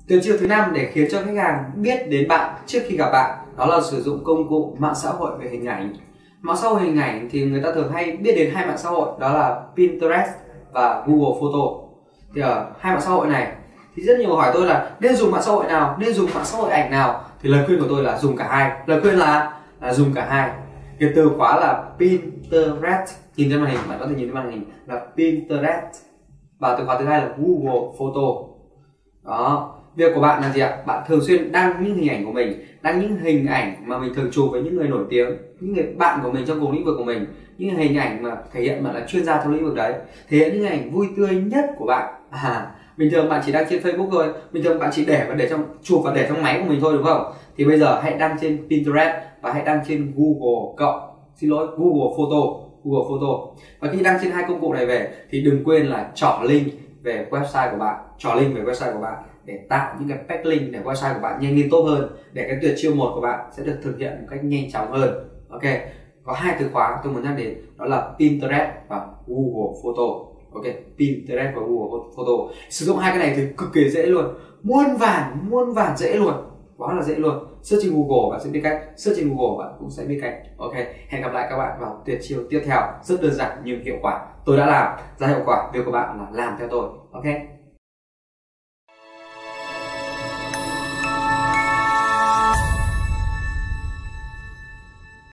Tuyệt chiêu thứ 5 để khiến cho khách hàng biết đến bạn trước khi gặp bạn, đó là sử dụng công cụ mạng xã hội về hình ảnh. Mạng xã hội hình ảnh thì người ta thường hay biết đến hai mạng xã hội, đó là Pinterest và Google Photo. Thì ở hai mạng xã hội này thì rất nhiều người hỏi tôi là nên dùng mạng xã hội nào, nên dùng mạng xã hội ảnh nào, thì lời khuyên của tôi là dùng cả hai. Lời khuyên là dùng cả hai. Cái từ khóa là Pinterest, nhìn trên màn hình, bạn có thể nhìn trên màn hình là Pinterest, và từ khóa thứ hai là Google Photo. Đó, việc của bạn là gì ạ? Bạn thường xuyên đăng những hình ảnh của mình, đăng những hình ảnh mà mình thường chụp với những người nổi tiếng, những người bạn của mình trong cùng lĩnh vực của mình, những hình ảnh mà thể hiện bạn là chuyên gia trong lĩnh vực đấy, thể hiện những hình ảnh vui tươi nhất của bạn. Bình thường bạn chỉ đăng trên Facebook thôi, bình thường bạn chỉ để trong chụp và để trong máy của mình thôi, đúng không? Thì bây giờ hãy đăng trên Pinterest và hãy đăng trên Google Photo. Và khi đăng trên hai công cụ này về thì đừng quên là trỏ link về website của bạn, để tạo những cái backlink để website của bạn nhanh lên tốt hơn, để cái tuyệt chiêu 1 của bạn sẽ được thực hiện một cách nhanh chóng hơn. Ok, có hai từ khóa tôi muốn nhắc đến, đó là Pinterest và Google Photo. Ok, Pinterest và Google Photo, sử dụng hai cái này thì cực kỳ dễ luôn, muôn vàn dễ luôn, quá là dễ luôn. Search trên Google bạn sẽ biết cách, search trên Google bạn cũng sẽ biết cách. Ok, hẹn gặp lại các bạn vào tuyệt chiêu tiếp theo, rất đơn giản nhưng hiệu quả. Tôi đã làm ra hiệu quả, việc của bạn là làm theo tôi. Ok.